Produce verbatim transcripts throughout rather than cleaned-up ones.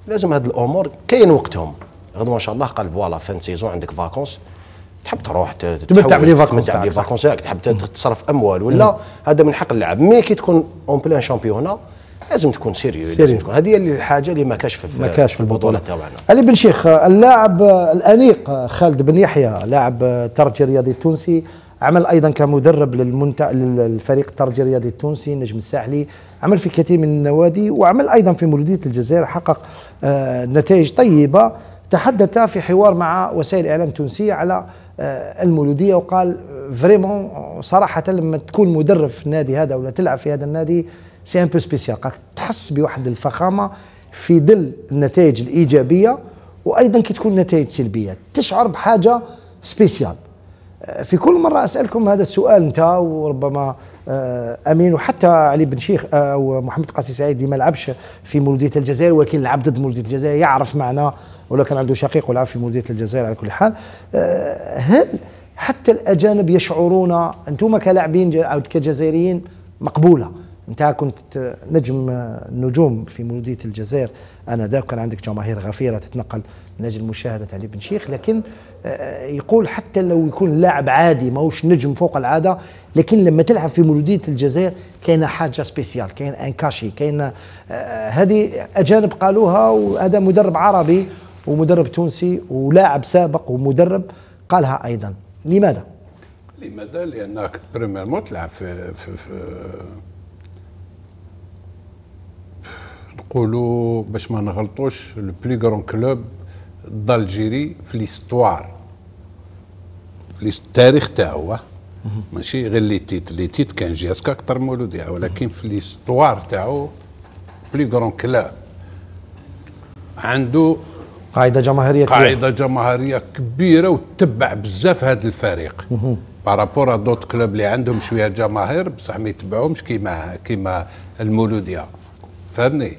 لازم هاد الامور كاين وقتهم. غدوه ان شاء الله قال فوالا فان سيزون عندك فاكونس، تحب تروح تمتع بلي فاكونس تمتع بلي فاكونس تاعك، تحب تصرف اموال ولا هذا من حق اللاعب. مي كي تكون اون بلان شامبيونا لازم تكون سيريو، لازم تكون هذه هي الحاجه اللي ما كاش في ما كاش في البطوله تاعنا. علي بن شيخ، اللاعب الانيق خالد بن يحيى لاعب الترجي الرياضي التونسي، عمل ايضا كمدرب للمنت... للفريق الترجي الرياضي التونسي النجم الساحلي، عمل في كثير من النوادي وعمل ايضا في مولوديه الجزائر، حقق آه نتائج طيبه. تحدث في حوار مع وسائل الاعلام التونسيه على آه المولوديه وقال فريمون صراحه لما تكون مدرب في النادي هذا ولا تلعب في هذا النادي سي ان بو سبيسيال، تحس بواحد الفخامه في ظل النتائج الايجابيه، وايضا كي تكون نتائج سلبيه تشعر بحاجه سبيسيال. في كل مره اسالكم هذا السؤال انت وربما امين وحتى علي بن شيخ او محمد قاسي سعيد اللي ما لعبش في مولوديه الجزائر ولكن لعب ضد مولوديه الجزائر يعرف معناه، ولا كان عنده شقيق ولعب في مولوديه الجزائر. على كل حال هل حتى الاجانب يشعرون انتم كلاعبين او كجزائريين مقبوله؟ انت كنت نجم نجوم في مولوديه الجزائر انذاك، كان عندك جماهير غفيره تتنقل من اجل مشاهده علي بن شيخ، لكن يقول حتى لو يكون لاعب عادي ماهوش نجم فوق العاده، لكن لما تلعب في مولوديه الجزائر كاينه حاجه سبيسيال، كاين ان كاشي، كاين هذه اجانب قالوها، وهذا مدرب عربي ومدرب تونسي ولاعب سابق ومدرب قالها ايضا. لماذا؟ لماذا؟ لانك بريميرمون تلعب في, في, في نقولوا باش ما نغلطوش لو بلي غران كلوب دالجيري في ليستوار، في التاريخ تاعو، ماشي غير لي تيت، لي تيت كان جياسكا اكثر مولوديه، ولكن في ليستوار تاعو بلي غران كلوب عنده قاعده جماهيريه قاعده جماهيريه كبيره وتتبع بزاف هذا الفريق بارابور دوت كلوب اللي عندهم شويه جماهير بصح ما يتبعوهمش كيما كيما المولوديه، فهمني؟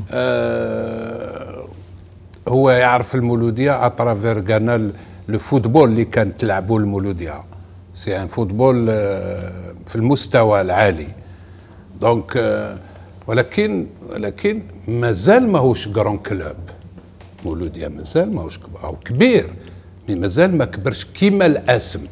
آه هو يعرف المولوديه اترافير كانال لو فوتبول اللي كانت تلعبوا المولوديه، سي ان فوتبول آه في المستوى العالي. دونك آه ولكن ولكن مازال ماهوش كرون كلوب، مولوديه مازال ماهوش او كبير، مي مازال ما كبرش كيما الاسم.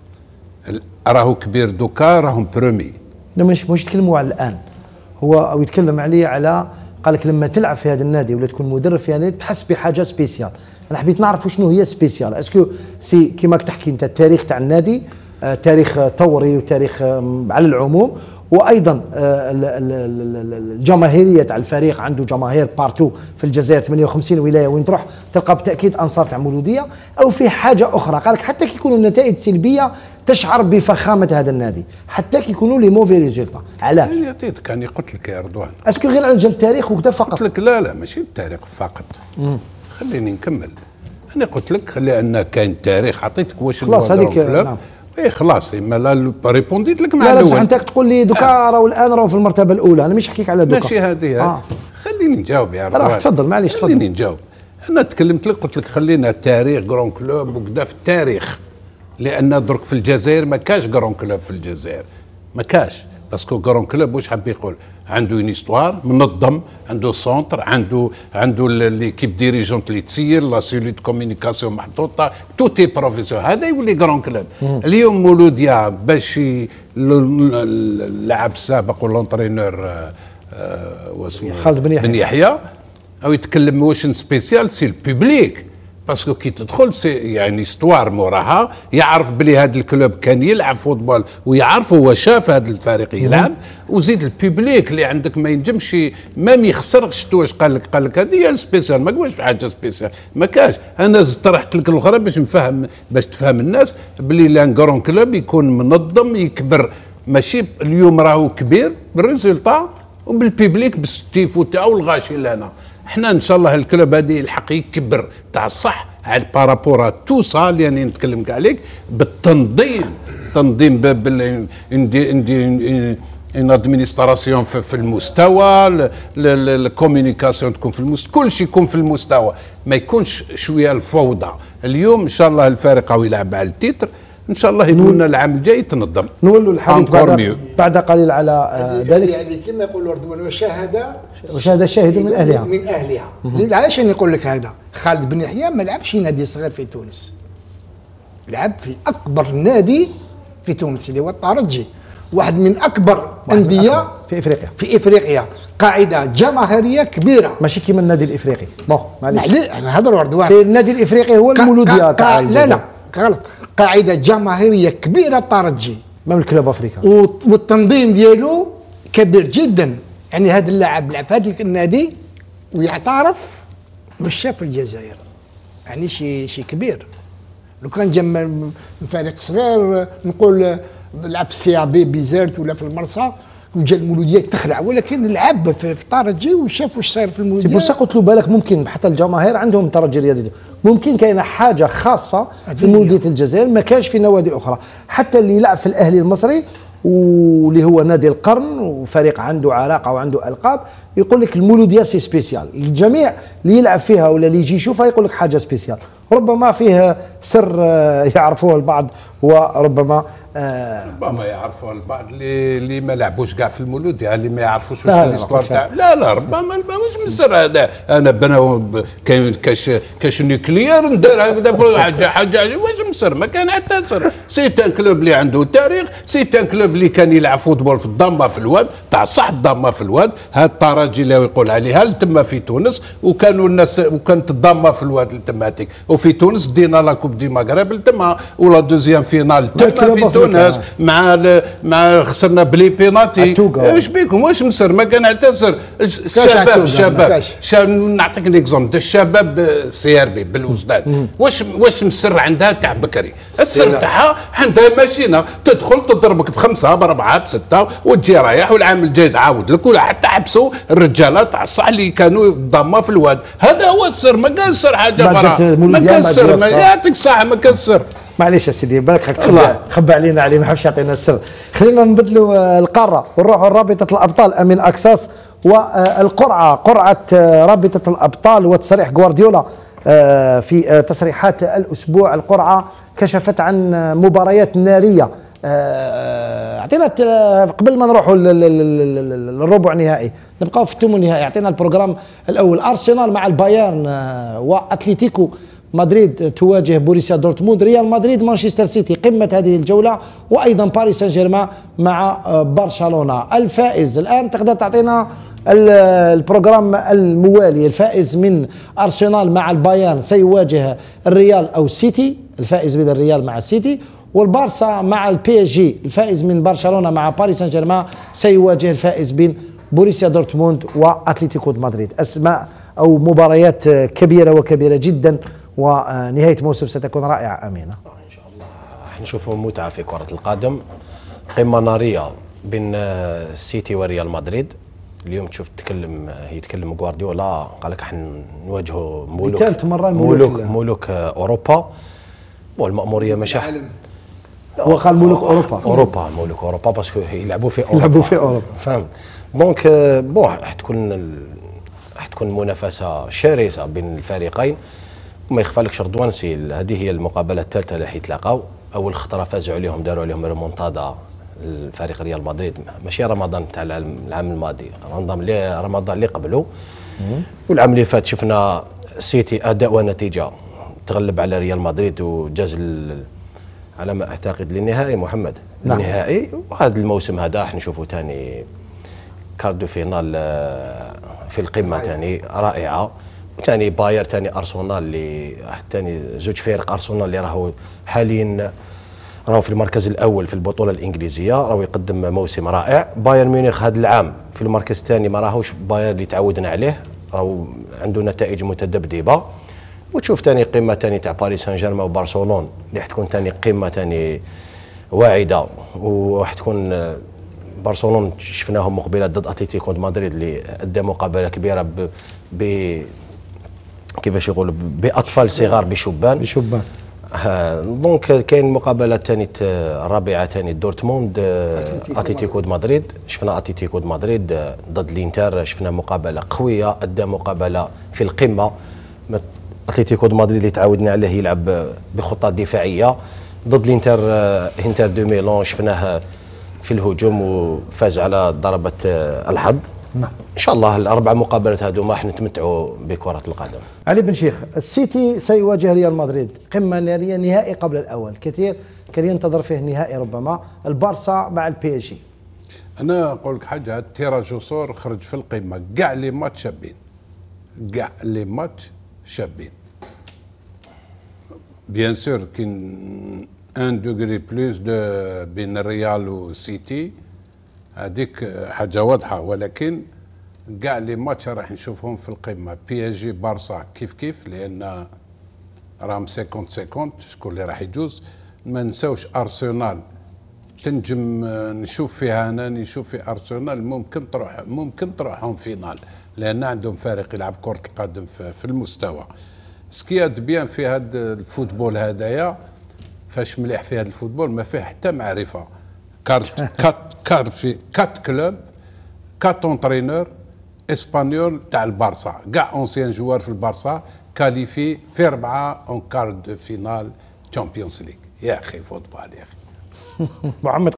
راهو كبير دوكا، راهم برومي. لا مش مش يتكلموا على الان، هو او يتكلم عليه على قال لك لما تلعب في هذا النادي ولا تكون مدرب في هذا النادي تحس بحاجه سبيسيال. انا حبيت نعرف شنو هي سبيسيال، اسكو سي كيما تحكي انت التاريخ تاع النادي آه تاريخ ثوري وتاريخ آه على العموم، وايضا آه الجماهيريه تاع الفريق، عنده جماهير بارتو في الجزائر ثمانية وخمسين ولايه وين تروح تلقى بالتاكيد انصار تاع مولوديه، او في حاجه اخرى قال لك حتى كي يكونوا النتائج سلبيه تشعر بفخامه هذا النادي حتى كي يكونوا لي موفي ريزولتا. علاش؟ كان قلت لك يا رضوان اسكو غير على جال التاريخ وكذا فقط؟ قلت لك لا لا ماشي التاريخ فقط. مم. خليني نكمل. انا قلت لك خلي ان كاين تاريخ، عطيتك واش خلاص هذيك نعم. اي خلاص ما لا ريبونديت لك مع لا الاول. لا بصح انت تقول لي دوكا آه. راهو الان راهو في المرتبه الاولى، انا مش نحكيك على دوكا ماشي هذه آه. خليني نجاوب يا رضوان. تفضل معليش تفضل. خليني نجاوب. انا تكلمت لك قلت لك خلينا تاريخ كرون كلوب وكذا في التاريخ، لان درك في الجزائر ما كاش كرون كلوب في الجزائر، ما كاش باسكو كرون كلوب واش حاب يقول؟ عنده اون هيستوار منظم، عنده سونتر، عنده عنده ليكيب ديريجونت اللي تسير، لا سيليت كوميونيكاسيون محطوطه، توتي بروفيسيون، هذا يولي كرون كلوب. اليوم مولوديا باش اللاعب السابق والونترينور واسمه خالد بن يحيى بن يحيى او يتكلم واش سبيسيال سي البوبليك، باسكو كي تدخل سي يعني استوار موراها، يعرف بلي هذا الكلوب كان يلعب فوتبول ويعرف هو شاف هذا الفريق يلعب، وزيد البوبليك اللي عندك ما ينجمش ما يخسر. شتو واش قال لك؟ قال لك هذه هي سبيسيال، ما قالش حاجه سبيسيال، ما كاش. انا طرحت لك الاخرى باش نفهم باش تفهم الناس بلي لان كرون كلوب يكون منظم يكبر، ماشي اليوم راهو كبير بالريزولتا وبالبيبليك بالستيفو تاعو الغاشي لنا. احنا ان شاء الله الكلوب هذه الحق يكبر تاع الصح على بارابورا تو سا اللي يعني نتكلم عليك بالتنظيم، تنظيم بال ان ادمينستراسيون في المستوى، الكوميونيكاسيون تكون في المستوى، كل شيء يكون في المستوى، ما يكونش شويه الفوضى. اليوم ان شاء الله الفريق او يلعب على التيتر ان شاء الله يكون العام الجاي تنظم. نولوا الحديث بعد, بعد قليل على ذلك. يعني كما يقولوا اردوان وشاهد وشاهد شاهد من اهلها من اهلها. علاش نقول لك هذا؟ خالد بن يحيى ما لعبش في نادي صغير في تونس، لعب في اكبر نادي في تونس اللي هو الترجي، واحد من اكبر انديه في افريقيا في افريقيا، قاعده جماهيريه كبيره ماشي كيما النادي الافريقي. بون معليش انا هضروا عردوان في النادي الافريقي هو المولوديه تاع لا لا غلط، قاعده جماهيريه كبيره الترجي من الكلوب افريقيا، والتنظيم ديالو كبير جدا. يعني هذا اللاعب لعب في هذا النادي ويعترف مش شاف في الجزائر، يعني شيء شيء كبير. لو كان جا من فريق صغير نقول لعب في السي بي بيزيرت ولا في المرسى وجا المولوديات تخلع، ولكن لعب في الترجي وشاف واش صاير في المولوديات. سي بورسا قلت له بالك ممكن حتى الجماهير عندهم ترجي رياضي، ممكن كاينه حاجه خاصه في مولوديه الجزائر ما كانش في نوادي اخرى. حتى اللي يلعب في الاهلي المصري واللي هو نادي القرن وفريق عنده علاقه وعنده القاب يقول لك المولوديه سي سبيسيال، الجميع اللي يلعب فيها ولا اللي يجي يشوفها يقول لك حاجه سبيسيال، ربما فيه سر يعرفوه البعض وربما آه ربما يعرفوا البعض اللي اللي ما لعبوش كاع في المولوديه، اللي ما يعرفوش واش الاسكوار تاع لا لا ربما ماهوش من سر هذا. انا بنا كاين كاش كاش نيوكليير ندير هكذا حاجه حاجه واش من سر؟ ما كان حتى سر. سي تان كلوب اللي عنده تاريخ، سي تان كلوب اللي كان يلعب فوتبول في الضمه في الواد تاع صح الضمه في الواد، هاد الترجي اللي يقول عليها تما في تونس، وكانوا الناس وكانت الضمه في الواد تماتيك، وفي تونس دينا لا كوب دي مغرب تما ولا دوزيام فينال تما في تونس مع مع خسرنا بلي بيناتي. واش بيكم واش مسر؟ ما كان حتى سر. الشباب الشباب شاب نعطيك ليكزومبل الشباب سي ار بي بالوزداد واش واش مسر عندها تاع بكري؟ السر تاعها عندها ماشينه تدخل تضربك بخمسه باربعه بسته وتجي رايح، والعام الجاي تعاود لك، ولا حتى حبسوا الرجاله تاع الصح اللي كانوا ضامه في الواد. هذا هو السر، ما كان سر حاجه برا، ما كان سر، ما يعطيك الصحه ما كان سر. معليش يا سيدي بالك خبى خبى علينا علي ما حبش يعطينا السر. خلينا نبدلوا القاره ونروحوا لرابطه الابطال. امين اكساس والقرعه قرعه رابطه الابطال وتصريح غوارديولا في تصريحات الاسبوع. القرعه كشفت عن مباريات ناريه. اعطينا قبل ما نروحوا للربع نهائي نبقاو في الثمن نهائي. اعطينا البروغرام الاول. ارسنال مع البايرن واتليتيكو مدريد تواجه بوريسيا دورتموند، ريال مدريد مانشستر سيتي قمة هذه الجولة، وأيضا باريس سان جيرمان مع برشلونة. الفائز الآن تقدر تعطينا البروغرام الموالي. الفائز من أرسنال مع البايرن سيواجه الريال أو السيتي، الفائز من الريال مع السيتي، والبارسا مع البي اس جي. الفائز من برشلونة مع باريس سان جيرمان سيواجه الفائز بين بوريسيا دورتموند وأتليتيكو مدريد. أسماء أو مباريات كبيرة وكبيرة جدا، ونهاية موسم ستكون رائعة. أمينة إن شاء الله نشوفوا متعة في كرة القدم، قمة نارية بين السيتي وريال مدريد. اليوم تشوف تكلم يتكلم غوارديولا قال لك احنا نواجهوا ملوك ثالث مرة ملوك ملوك أوروبا، والمأمورية ماشي هو قال ملوك أوروبا أوروبا ملوك أوروبا باسكو يلعبوا في أوروبا يلعبوا في أوروبا فهمت. دونك بون حتكون حتكون منافسة شرسة بين الفريقين. وما يخفالكش رضوان سي هذه هي المقابله الثالثه اللي حيتلاقاو. اول خطره فازوا عليهم داروا عليهم ريمونتادا الفريق ريال مدريد، ماشي رمضان تاع العام الماضي، رمضان اللي رمضان اللي قبله. والعام اللي فات شفنا سيتي اداء ونتيجه تغلب على ريال مدريد وجاز على ما اعتقد للنهائي محمد. نعم. النهائي. وهذا الموسم هذا راح نشوفوا ثاني كاردو فينال في القمه ثاني رائعه. ثاني باير ثاني ارسنال اللي ثاني زوج فرق. ارسنال اللي راهو حاليا راهو في المركز الاول في البطوله الانجليزيه، راهو يقدم موسم رائع. بايرن ميونخ هذا العام في المركز الثاني، ما راهوش باير اللي تعودنا عليه، راهو عنده نتائج متذبذبه. وتشوف ثاني قمه ثاني تاع باريس سان جيرمان وبرشلونه اللي حتكون ثاني قمه ثاني واعده، وحتكون برشلونه شفناهم مقبله ضد اتلتيكو مدريد اللي ادى مقابله كبيره ب, ب كيفاش يقولوا باطفال صغار بشبان بشبان دونك كاين مقابله ثاني الرابعه ثاني دورتموند اتلتيكو مدريد. شفنا اتلتيكو مدريد ضد الانتر، شفنا مقابله قويه، ادى مقابله في القمه. اتلتيكو مدريد اللي تعودنا عليه يلعب بخطه دفاعيه، ضد الانتر انتر دو ميلون شفناه في الهجوم وفاز على ضربة الحظ. نعم. ان شاء الله الاربع مقابلات هذو ما نتمتعوا بكرة القدم. علي بن شيخ، السيتي سيواجه ريال مدريد قمة نارية، نهائي قبل الأول، كثير كان ينتظر فيه نهائي ربما، البارسا مع البي اس جي. انا اقول لك حاجه، التيراج وصور خرج في القمه، كاع لي ماتش شابين، كاع لي ماتش شابين. بيان سور كاين ان دوغري بلوس دو بين الريال والسيتي، هذيك حاجه واضحه، ولكن كاع لي ماتش راح نشوفهم في القمه. بي اس جي بارسا كيف كيف، لان راهم خمسين خمسين شكون اللي راح يجوز. ما نساوش ارسنال، تنجم نشوف فيها انا نشوف في ارسنال ممكن تروح ممكن تروحهم فينال، لان عندهم فريق يلعب كره القدم في المستوى. سكياد بيان في هذا الفوتبول هذايا، فاش مليح في هذا الفوتبول ما فيه حتى معرفه. كارت كات كار في كات كلوب، كات اونترينور اسبانيول تاع البارسا، كاع اونسيان جوار في البارسا كاليفي في ربعه اون كار دو فينال تشامبيونز ليغ. يا اخي فوتبول يا اخي. محمد